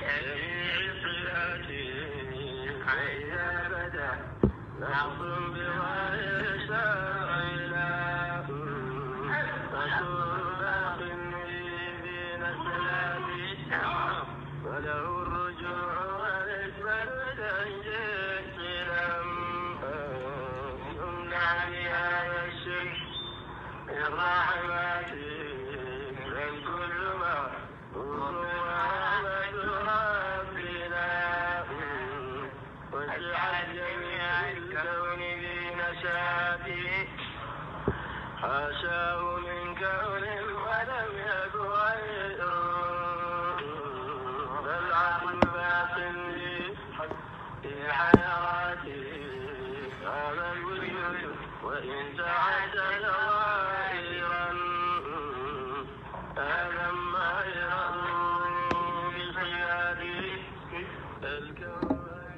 جميع صلاته فإذا بدا نقص بغير شرعنا رسول باق بين السلام وله الرجوع والإثبات تنجيك لم يمنع بهذا الشيء الرحمات من كل ما رحمة ربنا وسع جميع الكون بنشاته حاشاه من كون ولم يك غيره بل عقل باق في حياته هذا الوجود وإن تعدل غيرا هذا ماهرا بصياده الكون.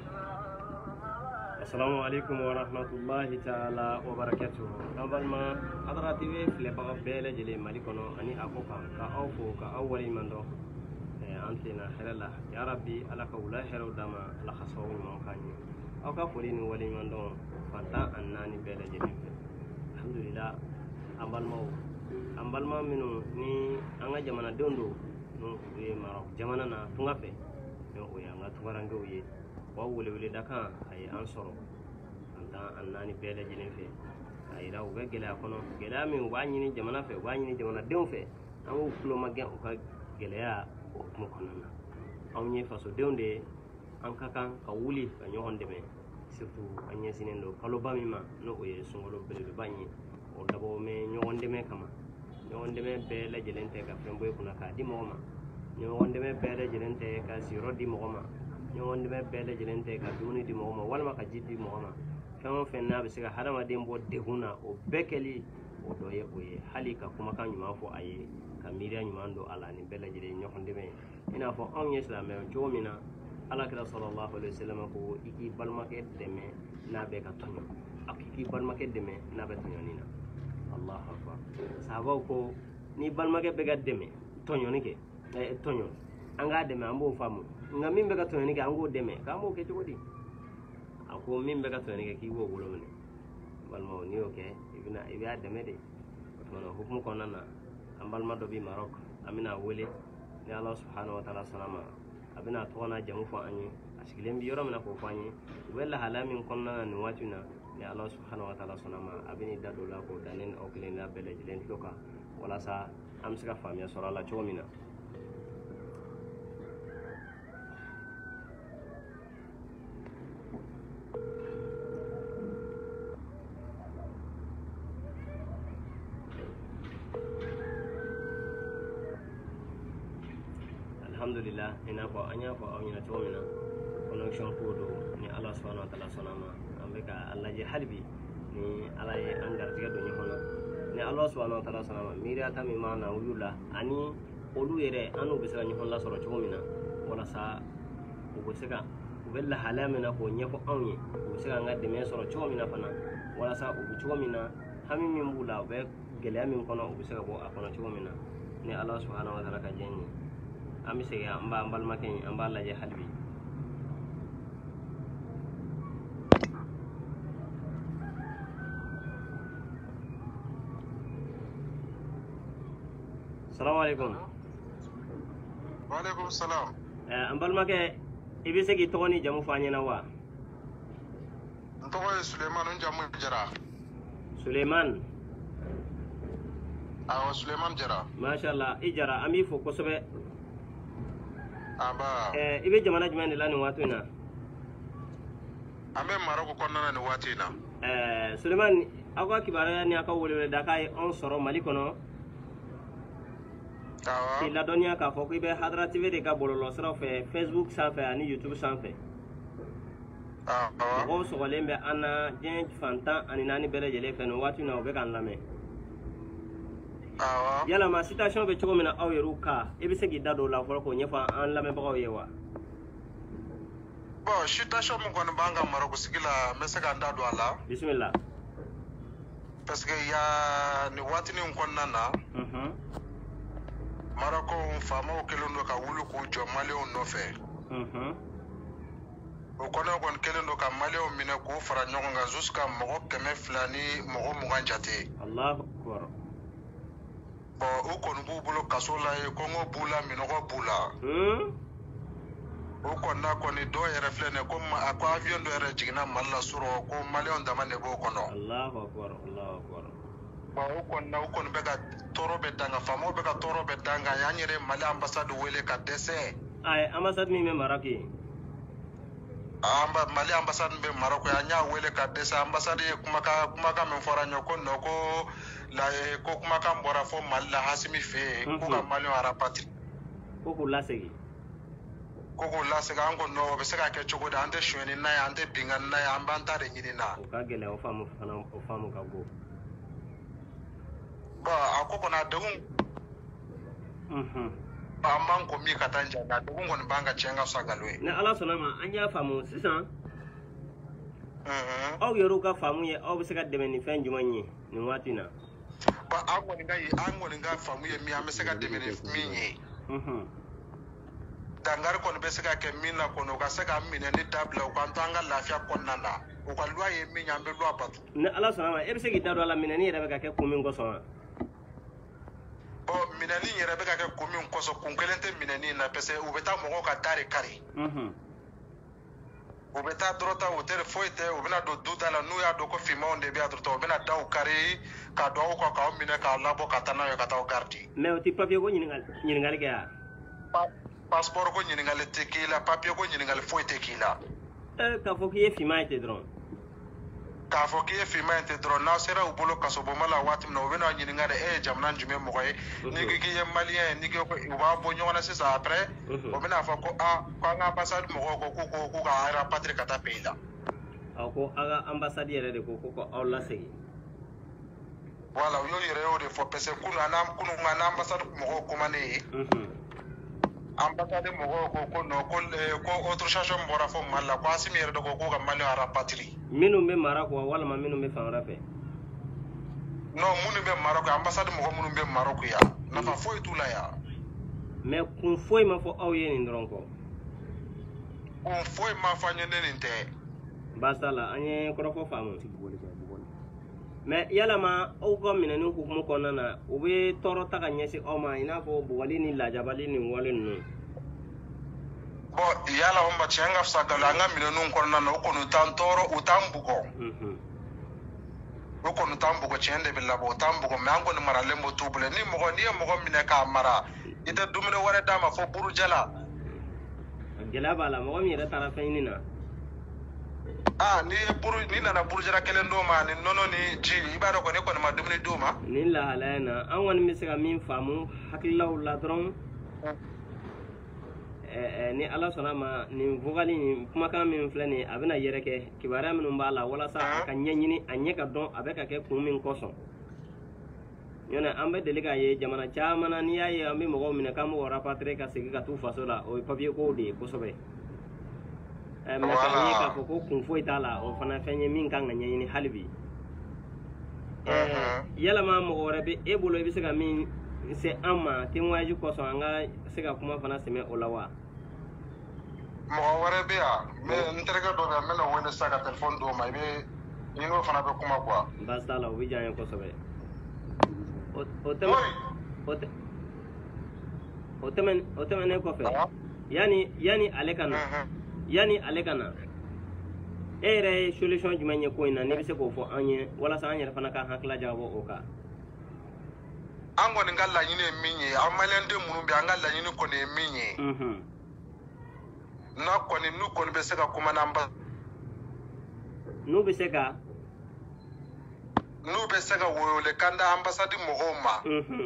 السلام عليكم ورحمة الله تعالى وبركاته. أول ما أدراتي في لبعض بيل جلي مالكنا أني أكوكا كأوفو كأول من دو أنتنا حللا يا ربي على كولا حلو دما على خصوص من كاني أو كفولين ولي من دو فانتا أناني بيل جلي الحمد لله أمبال ما منو ني أنا جمانا دوندو نو مارok جمانا نا تونغافي نو يا أنا تونغرانجو يه wawule wule daka ay ansoro anta annani bele jinin fe ay raw be gela kono gela min wanyini jamana fe wanyini jamana dew fe amu kulo magen o ka gelea o mo konana amni faso dewnde an kakan ka wuli ka nyohonde me surtout anya sinendo kalo bamima no o ye songolo bele banyi o dabo me nyohonde me kama nyohonde me bele jelente ka femboy kuna ka di moma nyohonde me bele jelente ka siro di moma ñoŋonde me bele jelente ka duni di mogoma walma ka jiddi mogoma fengo fenna be siga hadama dem bo dehuna o bekeli o do ye o ye hali ka kuma kan nyuma fo aye ka miriya nyuma ndo ala ni bele jele ñoxonde me ina fo on islam e jomina ala kira sallallahu alaihi wasallam ko iki balma ke deme na be ka tonyo akiki balma ke deme na be tonyo nina allahu akbar sabo ko ni balma ke be ga deme tonyo ni ke tonyo anga deme ambo famu nga min be ka toni ke ango deme ka mo ke jodi ako min be ka toni ke ki wo wolo ne balmo ni oke ibina ibya deme de to no hukum ko nana ambal ma do bi marok amina wole ni allah subhanahu wa ta'ala salama abina to na jamu fo anyi asigilem bi yoroma na ko fanyi wala halamin konna ni watuna ni allah subhanahu wa ta'ala salama abini dado la ko danen o klen na bele jilen toka wala sa am sika famia sora la chomina. Alhamdulillah ina ko anya ko awnya chomina connection ko do ni Allah subhanahu wa ta'ala sonama ambeka Allah je halbi ni ala ye angar tiga do nyono ni Allah subhanahu wa ta'ala sonama miriya tami mana wuyula ani olu yere anu bisa nyono la soro chomina wala sa ko sega bella halamina ko nyefo awni ko sega ngadde me soro chomina fana wala sa o chomina hami min bula be gele amin kono o sega bo akono chomina ni Allah subhanahu wa ta'ala ka jenni ami sega amba ambal maken amba la je halbi. Assalamu alaikum. Wa alaikum salam. Ambal make ibi segi toni jamu fanyena wa ntogo Suleiman jamu jara Suleiman awa Suleiman jara mashallah ijara ami fo ko sobe aba ibe jamana jumane lani watuna ambe maroko konna ni watina Suleiman akwa kibara ni aka wolele dakai on soro mali kono awa ila donia ka fo ko ibe hadra tv de ka bololo soro fe Facebook sanfe ani YouTube sanfe awa ko so golembe ana jen fanta ani nani bele jele fe no watuna obe kan lame awa yala ma citation be chogo mina aw yeru ka e be segi dado la folo ko nyefa an lame bagaw yewa bo citation mo kon banga maroko sigila mesaka ndado ala bismillah parce que ya ni watini kon nana maroko fama o kelondo ka wulu ko jomale on no fe o kɔnɔ kɔni kelen don ka maliyɛnw minɛ k'o fara ɲɔgɔn kan jusqu'à mɔgɔ 200 ni mɔgɔ 20 jate. Allahu akbar. Bon o kɔni b'u bolo kaso la ye kɔngɔ b'u la minɔgɔ b'u la. O kɔni na kɔni dɔw yɛrɛ filɛ nin ye ko a ko avion dɔ yɛrɛ jiginna Mali la surɔ ko maliyɛnw dama de b'o kɔnɔ. Allahu akbar, Allahu akbar. Bon o kɔni na o kɔni bɛ ka tɔɔrɔ bɛ dan kan faamaw bɛ ka tɔɔrɔ bɛ dan kan y'an yɛrɛ Mali ambassade wele ka dɛsɛ. Ayi ambassade min bɛ Maroc ye. Mali ambassade bɛ Maroc an y'a wele ka dɛsɛ ambassade ye kumakan min fɔra ɲɛ ko non ko kumakan bɔra fɔ Mali la Hasimi fɛ yen ko ka maliyɛnw rapatrie. Ko k'u lasegin. Ko k'u lasegin an ko non o bɛ se ka kɛ cogo di an tɛ sonyɛni n'a ye an tɛ binkani n'a ye an b'an ta de ɲini na. O ka gɛlɛn o faamu ka go. Bon a ko kɔni a degun. An b'an ko min ka taa n jɛ nka degun kɔni b'an ka tiɲɛ ka fisa nkalon ye. Ni Ala sɔnna ma an y'a faamu sisan. Aw yɛrɛw ka faamu ye aw bɛ se ka dɛmɛ ni fɛn jumɛn ye nin waati in na. Bon an kɔni ka faamu ye min an bɛ se ka dɛmɛ ni min ye. Dangari kɔni bɛ se ka kɛ min na kɔni o ka se ka minɛni dabila u k'an to an ka lafiya kɔnɔna na u ka loi ye min ye an bɛ loi bato. Ni Ala sɔnna ma e bɛ se k'i da don a la minɛni yɛrɛ bɛ ka kɛ kun min kosɔn wa. Bon minɛni yɛrɛ bɛ ka kɛ kun min kosɔn kun kelen tɛ minɛni na parce que u bɛ taa mɔgɔw ka da de kari. U bɛ taa dɔrɔn ta o tɛ foyi tɛ u bɛna don du da la n'u y'a dɔn ko finmanw de bɛ yan dɔrɔn u bɛna daw kari ka don aw kan k'aw minɛ k'aw labɔ ka taa n'a ye ka taa aw garidi. Mais o tɛ papier ko ɲininkali kɛ wa. Passeport ko ɲininkali tɛ k'i la papier ko ɲininkali foyi tɛ k'i la. K'a fɔ k'i ye finman ye ten dɔrɔn. K'a fɔ k'i ye finman ye ten dɔrɔn n'aw sera u bolo kasobonba la waati min na u bɛna ɲininka de e ye jamana jumɛn mɔgɔ ye n'i ko k'i ye maliyɛn ye n'i ko u b'a bɔ ɲɔgɔn na sisan après u bɛna fɔ ko ko an ka ambassade mɔgɔw ko k'u ka rapatrie ka taa pays la. Ko an ka ambassade yɛrɛ de ko ko aw lasegin. Voilà u y'o yɛrɛ y'o de fɔ parce que kunun an ambassade mɔgɔw commandé ye. Ambassade mɔgɔw ko non ko autorisation bɔra fɔ Mali la ko Asimi yɛrɛ de ko k'u ka maliyɛnw rapatrie. Minnu bɛ Maroc wa walima minnu bɛ fan wɛrɛ fɛ. Non minnu bɛ Maroc ambassade mɔgɔ minnu bɛ Maroc yan nafa foyi t'u la yan. Mais kun foyi ma fɔ aw ye nin dɔrɔn kɔ. Kun foyi ma fɔ an ye ne nin tɛ. Basta la an ye kɔrɔfɔ faamu. Mais yalama aw ka minɛni hukumu kɔnɔna na u bɛ tɔɔrɔ ta ka ɲɛsin aw ma i n'a fɔ bugɔli ni lajabali ni wale ninnu. Bon yala o ma tiɲɛ ka fisa nkalon an ka minɛninw kɔnɔna na o kɔni u t'an tɔɔrɔ u t'an bugɔ. O kɔni t'an bugɔ tiɲɛ de bɛ labɔ o t'an bugɔ mais an kɔni maralen b'o t'u bolo n'i ye mɔgɔ minɛ k'a mara i tɛ dumuni wɛrɛ d'a ma fo burujɛ la. Gɛlɛya b'a la mɔgɔ min yɛrɛ taara fɛn ɲini na. N'i nana burujɛra kelen d'o ma ni nɔnɔ ni ji i b'a dɔn kɔni e kɔni ma dumuni d'o ma. Nin lahalaya in na an kɔni bɛ se ka min faamu hakililaw la dɔrɔn ni Ala sɔnna ma nin vocal nin kumakan min filɛ nin ye a bɛna yɛrɛkɛ kibaruya minnu b'a la walasa a ka ɲɛɲini a ɲɛ ka dɔn a bɛ ka kɛ kun min kosɔn. Ɲɔnɛ an bɛ deli k'a ye jamana caman na n'i y'a ye an bɛ mɔgɔw minɛ k'an b'o rapatrier ka segin ka t'u faso la o ye papier kow de ye kosɛbɛ. Mais k'a ye k'a fɔ ko kun foyi t'a la o fana fɛn ye min kan ka ɲɛɲini hali bi. Yalama mɔgɔ wɛrɛ bɛ e bolo i bɛ se ka min se an ma témoignage kosɔn an ka se ka kuma fana sɛmɛ o la wa. Mɔgɔ wɛrɛ bɛ yan n terikɛ dɔ bɛ yan n bɛna wele sisan ka téléphone d'o ma i n'o fana bɛ kuma quoi. Baasi t'a la o bɛ diya n ye kosɛbɛ. O tɛmɛnen kɔfɛ yani ale ka na e yɛrɛ ye solution jumɛn ye ko in na ne bɛ se k'o fɔ an ye walasa an yɛrɛ fana ka hakilila jagabɔ o kan. An kɔni ka laɲini ye min ye an maliyɛnden minnu bɛ an ka laɲini kɔni ye min ye. N'u kɔni bɛ se ka commande ambassade. N'u bɛ se ka wele kan da ambassade mɔgɔw ma.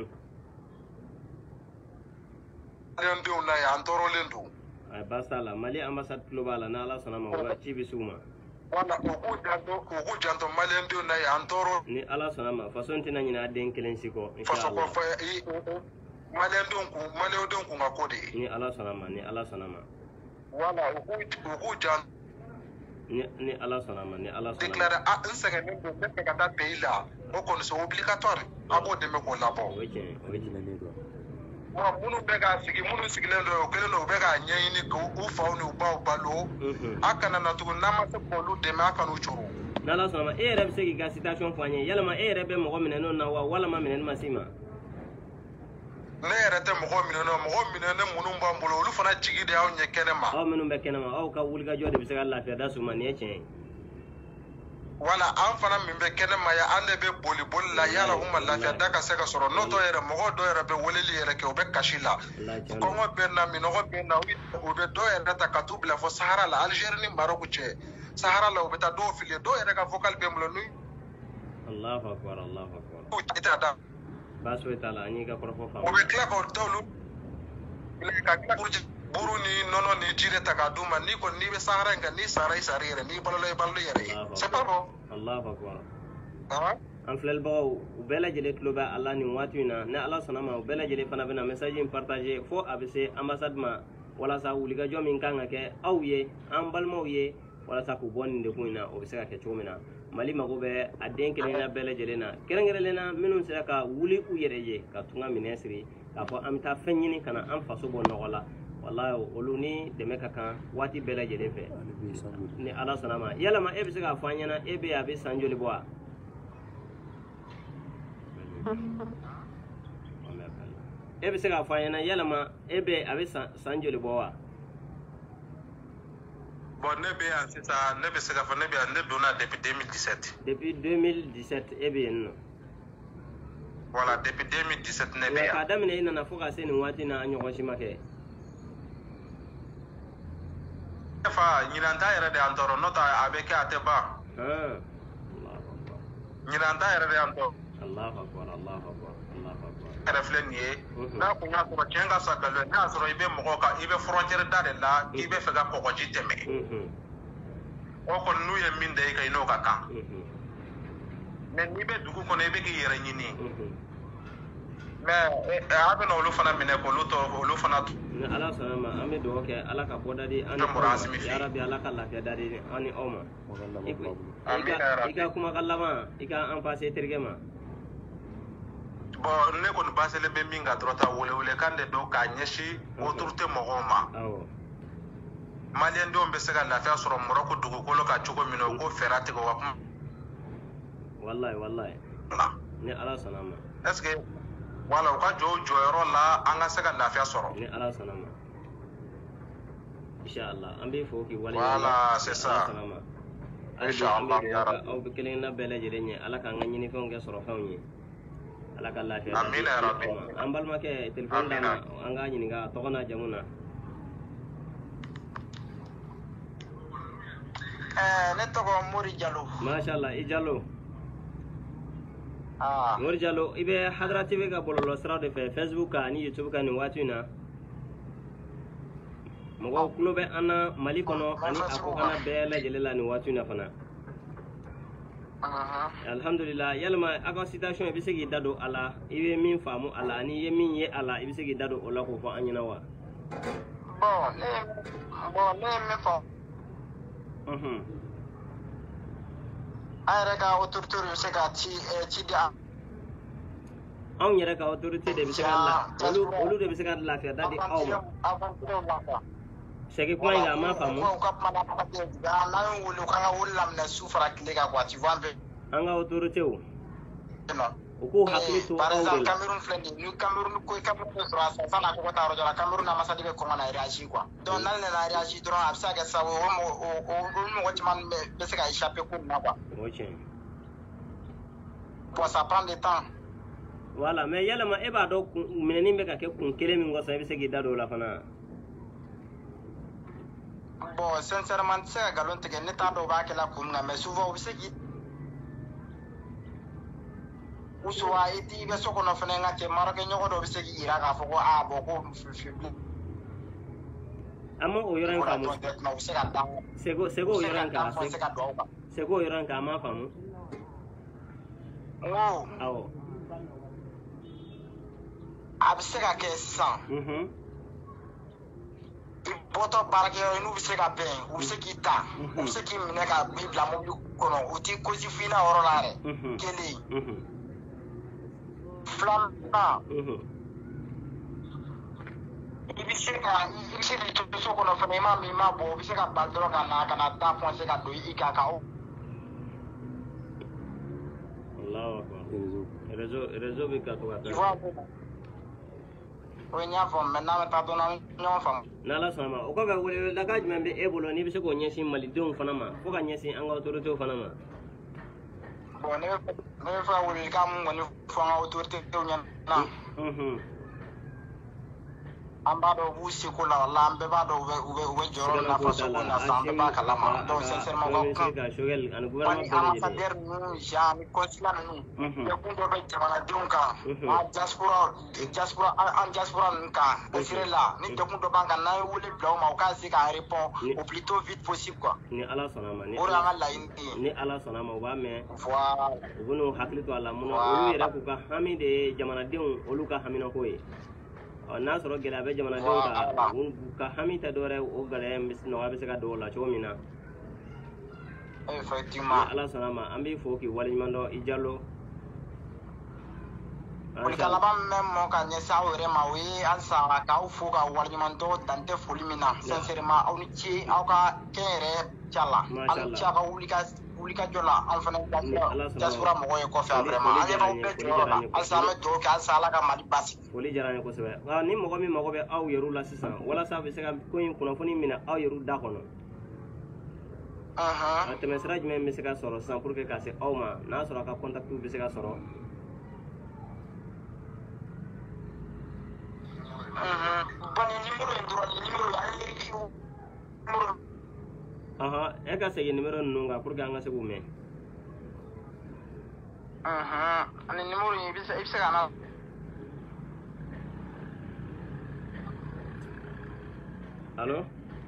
Maliyɛndenw na yan an tɔɔrɔlen don. Basta la Mali ambassade tulo b'a la n'Ala sɔnna ma wala ci bɛ s'u ma. Wala u k'u janto maliyɛndenw na yan an tɔɔrɔ. Ni Ala sɔnna ma faso tɛna ɲinɛ a den kelen si kɔ. Faso maliyɛndenw kun ka ko de ye. Ni Ala sɔnna ma. Wala u k'u janto. Ni Ala sɔnna ma. Déclarer n sɛgɛnnen don n bɛ fɛ ka taa pays la o kɔni c'est obligatoire a b'o dɛmɛ k'o labɔ. O ye tiɲɛ ye. minnu bɛ ka sigi minnu sigilen don o kelen don u bɛ ka ɲɛɲini k'u faw n'u baw balo a kana na tugun n'an ma se k'olu dɛmɛ a kan'u coro n'ala sɔnna e yɛrɛ bɛ se k'i ka citation fɔ an ye yalama e yɛrɛ bɛ mɔgɔ minɛnenw na wa walama minɛni ma s'i ma ne yɛrɛ tɛ mɔgɔ minɛnen minnu b'an bolo olu fana jigi de y'aw ɲɛ kɛnɛ ma aw minnu bɛ kɛnɛ ma aw ka wulikajɔ de bɛ se ka lafiya da s'u ma nin ye tiɲɛ ye wala an fana min bɛ kɛnɛ ma ya an de bɛ boli la yala u ma lafiya da ka se ka sɔrɔ n'o dɔ yɛrɛ mɔgɔ dɔ yɛrɛ bɛ weleli yɛrɛ kɛ u bɛ kasi la kɔngɔ bɛ na minɔgɔ bɛ na u bɛ dɔ yɛrɛ ta ka t'u bila fɔ Sahara la Algérie ni Maroc cɛ Sahara la u bɛ taa dɔw fili dɔw yɛrɛ ka vocal bɛ n bolo n'u Allahu akbar ita da baasi foyi t'a la an y'i ka kɔrɔfɔ faamu u bɛ tila k'o dɔwlu ka tila buru ni nɔnɔ ni ji de ta k'a d'u ma n'i kɔni n'i bɛ Sahara in kan n'i sara i sari yɛrɛ n'i balola i balo yɛrɛ ye c'est pas bon Allahu akbar an filɛlibagaw u bɛɛ lajɛlen tulo bɛ Allah nin waati in na ni Allah sɔnna ma u bɛɛ lajɛlen fana bɛna message in partager fo a bɛ se ambassade ma walasa wulikajɔ min kan ka kɛ aw ye an balimaw ye walasa k'u bɔ nin dekun in na o bɛ se ka kɛ cogo min na Mali mago bɛ a den kelen-kelenna bɛɛ lajɛlen na kɛrɛnkɛrɛnnen na minnu sera ka wuli u yɛrɛ ye ka tunga minɛ siri k'a fɔ an bɛ taa fɛn ɲini ka na an faso bɔ nɔgɔ la wallahi olu ni dɛmɛ ka kan waati bɛɛ lajɛlen fɛ ni Allah sɔnna ma yalama e bɛ se k'a fɔ an ɲɛna e bɛ a bɛ san joli bɔ wa e bɛ se k'a fɔ an ɲɛna yalama e bɛ a bɛ san joli bɔ wa bon ne bɛ yan sisan ne bɛ se k'a fɔ ne bɛ yan ne donna depuis 2017 depuis 2017 e bɛ yen nɔ voilà depuis 2017 ne bɛ yan k'a daminɛ i nana fo ka se nin waati na ɲɔgɔn si ma kɛ fa ɲinanta yɛrɛ de y'an tɔɔrɔ n'o tɛ a bɛ kɛ a tɛ ban ɲinanta yɛrɛ de y'an tɔɔrɔ Allahu akbar yɛrɛ filɛ nin ye n'a kun y'a sɔrɔ tiɲɛ ka sa galon n'a y'a sɔrɔ i bɛ mɔgɔ kan i bɛ frontière da de la k'i bɛ fɛ ka kɔgɔji tɛmɛ o kɔni n'u ye min da i kan i n'o ka kan mais n'i bɛ dugu kɔnɔ i bɛ k'i yɛrɛ ɲini mais a bɛna olu fana minɛ k'olu tɔ olu fana ni Allah sɔnna ma an bɛ dugawu kɛ Allah ka bɔda di an ni ya Rabbi Allah ka lafiya da di an ni aw ma i ka kumakan laban i ka an passe terikɛ ma bon ne kɔni baselen bɛ min kan dɔrɔn ta wele kan de don k'a ɲɛsin autorité mɔgɔw ma maliyɛn denw bɛ se ka lafiya sɔrɔ Marɔku dugukolo kan cogo min na u k'o fɛɛrɛ tigɛ o ka wallahi ni Allah sɔnna ma est-ce que wala u ka jɔ o jɔyɔrɔ la an ka se ka lafiya sɔrɔ ni Allah sɔnna ma inshallah an bɛ fɔ k'i wale voilà c'est ça inshallah aw bɛ kelen na bɛɛ lajɛlen ye Allah k'an ka ɲinifɛnw kɛ sɔrɔ fɛnw ye Allah ka lafiya amin ya rabbi an balimakɛ téléphone d'an ma an k'a ɲininka tɔgɔ n'a jamu na ne tɔgɔ Mori Jalo mashallah i Jalo Mori Jalo i bɛ Hadara TV ka bɔlɔlɔ siraw de fɛ Facebook kan ani YouTube kan nin waati in na mɔgɔw tulo bɛ an na Mali kɔnɔ ani a kɔkan bɛɛ lajɛlen la nin waati in na fana alhamdulillah yalima a ka citation i bɛ se k'i da don a la i bɛ min faamu a la ani i ye min ye a la i bɛ se k'i da don o la k'o fɔ an ɲɛna wa bon ne ye min fɔ an yɛrɛ ka autorité bɛ se ka ci di anw yɛrɛ ka autorité de bɛ se ka olu de bɛ se ka lafiya da di aw ma sɛgi kuma in a ma faamu n'an ye wele k'an ka wele laminɛ su fara tile kan quoi tu vois un peu an ka autorité u k'u hakili to par aw de exemple la Cameroun filɛ nin ye ni Cameroun ko Cameroun bɛ sɔrɔ a sisan san'a ko taa yɔrɔ dɔ la Cameroun ambassade bɛ kɔn ka na réagir quoi donc n'ale nana réagir dɔrɔn a bɛ se ka kɛ sababu o mɔgɔ caman bɛ se ka échapper ko nin na quoi o tiɲɛ bon ça prend du temps voilà mais yalama e b'a dɔn minɛni bɛ ka kɛ kun kelen min kɔsɔn i bɛ se k'i da don o la fana bon sincèrement n tɛ se ka nkalon tigɛ ne t'a dɔn u b'a kɛ la kun min na mais souvent u bɛ se k'i ou soit i bɛ so kɔnɔ fana nka cɛ Marɔkɛ ɲɔgɔn dɔ bɛ se k'i jira k'a fɔ ko bon ko an ma o yɔrɔ in faamu u bɛ se ka dan sego o yɔrɔ in kan se ka don aw kan sego o yɔrɔ in kan an ma faamu awɔ a bɛ se ka kɛ sisan i bɔtɔ baarakɛyɔrɔ n'u bɛ se ka bɛn u bɛ se k'i ta u bɛ se k'i minɛ ka i bila mobili kɔnɔ u t'i kosi f'i la yɔrɔ la yɛrɛ kelen filanan i bɛ se ka i se k'i to so kɔnɔ fana i ma min ma bɔ o bɛ se ka bali dɔrɔn ka na da foncer ka don i kan ka Allahu akbar. Réseau bɛ ka to ka taa. o y'a fɔ maintenant bɛ taa dɔn ɲɔgɔn faamu. N'Ala sɔnna ma o kɔfɛ weleweleda jumɛn bɛ e bolo n'i bɛ se k'o ɲɛsin malidenw fana ma fo ka ɲɛsin an ka autorités fana ma. Bon ne bɛ fɛ ka welewelekan mun kɔni fɔ an ka autorités ɲɛna. An b'a dɔn u b'u seko la wala an bɛɛ b'a dɔn u bɛ jɔyɔrɔ min na faso ko la san bɛɛ b'a kalama donc sincèrement ka ambassadeur ninnu Jean ni consulat ninnu dekun dɔ bɛ jamanadenw kan an diaspora ninnu kan Sierra la ni dekun dɔ b'an kan n'an ye wele bila u ma u k'a se k'an répond au plus tôt vite possible quoi. Ni Ala sɔnna ma o de y'an ka laɲini ye. Ni Ala sɔnna ma u b'a mɛn. Voilà. U bɛ n'u hakili to a la mun na olu yɛrɛ k'u ka hami de ye jamanadenw olu ka haminako ye. N'a sɔrɔ gɛlɛya bɛ jamanadenw kan u ka hami tɛ dɔwɛrɛ o gɛlɛya nɔgɔya bɛ se ka don o la cogo min na. Effectivement. Ni Ala sɔnna ma an b'i fo k'i waleɲuman dɔn i Jalo. Folikan laban min bɛ mɔ ka ɲɛsin aw yɛrɛ ma o ye halisa k'aw fo ka waleɲuman dɔn dan tɛ foli min na sincèrement aw ni ce aw ka kɛnyɛrɛ ca la aw ni ce aw ka wulikajɔ la an fana diaspora mɔgɔw ye kɔfɛ vraiment an ɲɛ b'aw bɛɛ jɔyɔrɔ la halisa an bɛ dugawu kɛ halisa Ala ka Mali basigi. Foli diyara n ye kosɛbɛ ni mɔgɔ min mago bɛ aw yɛrɛw la sisan walasa a bɛ se ka ko in kunnafoni minɛ aw yɛrɛw da kɔnɔ a tɛmɛsira jumɛn bɛ se ka sɔrɔ sisan pour que ka se aw ma n'a sɔrɔ a ka contact bɛ se ka sɔrɔ. E ka segin numéro ninnu kan pour que an ka se k'u mɛn. Ani numéro in i bɛ se ka na. Allo.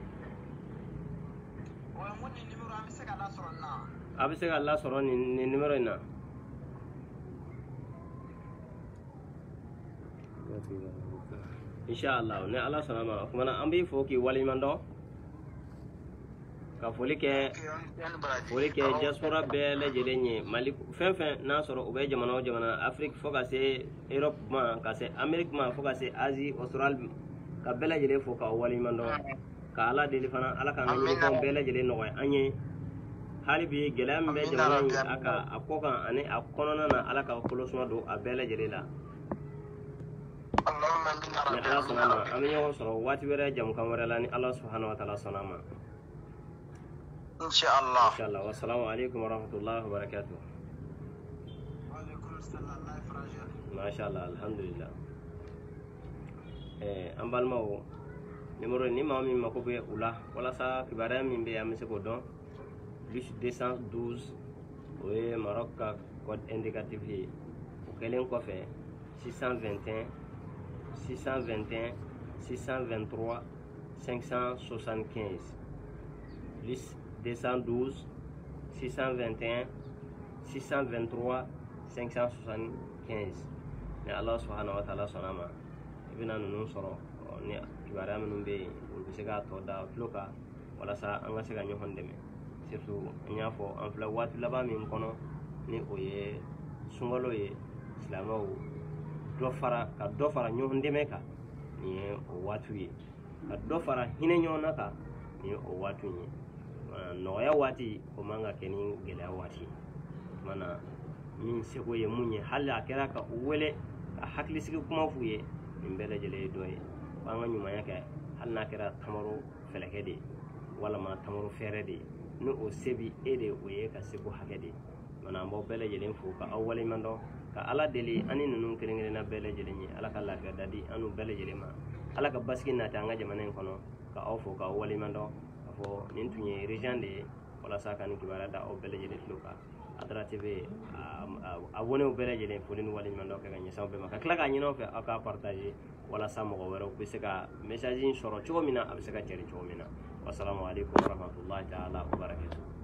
A bɛ se ka lasɔrɔ nin numéro in na. Inshallah ni Ala sɔnna ma o kumana an b'i fo k'i waleɲuman dɔn ka foli kɛ diaspora bɛɛ lajɛlen ye Mali fɛn fɛn n'a sɔrɔ u bɛ jamana o jamana Afrique fo ka se Europe ma ka se Amérique ma fo ka se Asie Australie ka bɛɛ lajɛlen fo k'aw waleɲuman dɔn ka Ala deli fana Ala k'an ka ɲinifɛnw bɛɛ lajɛlen nɔgɔya an ye hali bi gɛlɛya min bɛ jamana in a kan a kɔ kan ani a kɔnɔna na Ala ka kɔlɔsuma don a bɛɛ lajɛlen la. Ni Ala sɔnna ma an bɛ ɲɔgɔn sɔrɔ waati wɛrɛ jamukan wɛrɛ la ni Ala subhanahu wa ta'ala sɔnna ma. Inshallah. Wassalamu alaikum warahmatullahi wabarakatuh. Mashallah alhamdulillah. An balimaw numéro ni maa min mako bɛ u la walasa kibaruya min bɛ an bɛ se k'o dɔn plus 212 o ye Maroc ka code indicatif ye o kɛlen kɔfɛ 621 621 623 575 plus 212 621 623 575 ni Ala subhanahu wa ta'ala sɔnna ma i bɛna ninnu sɔrɔ ni kibaruya minnu bɛ yen u bɛ se k'a tɔ da tulo kan walasa an ka se ka ɲɔgɔn dɛmɛ surtout an y'a fɔ an filɛ waati laban min kɔnɔ ni o ye sunkalo ye silamɛw ka dɔ fara ɲɔgɔn dɛmɛ kan nin ye o waatiw ye ka dɔ fara hinɛ ɲɔgɔn na kan nin ye o waatiw ye nɔgɔya waati o man ka kɛ ni gɛlɛya waati mana min seko ye mun ye hali a kɛra ka u wele ka hakilisigi kuma f'u ye nin bɛɛ lajɛlen ye dɔ ye an ka ɲumanya kɛ hali n'a kɛra tamaro fɛlɛkɛ de walama tamaro fɛrɛ de ni o se bi e de o ye ka seko hakɛ de mana an b'aw bɛɛ lajɛlen fo ka aw waleɲuman dɔn ka Ala deli ani ninnu kelen-kelenna bɛɛ lajɛlen ye Ala ka lafiya da di an n'u bɛɛ lajɛlen ma Ala ka basigi nati an ka jamana in kɔnɔ ka aw fo ka aw waleɲuman dɔn ka fɔ nin tun ye région de ye walasa ka nin kibaruya da aw bɛɛ lajɛlen tulo kan Adra TV abonnew bɛɛ lajɛlen foli ni waleɲuman dɔn kɛ ka ɲɛsin aw bɛɛ ma ka tila k'a ɲini aw fɛ aw k'a partager walasa mɔgɔ wɛrɛw bɛ se ka message in sɔrɔ cogo min na a bɛ se ka cari cogo min na wassalamu alaikum warahmatullahi ta'ala wabarakatuh.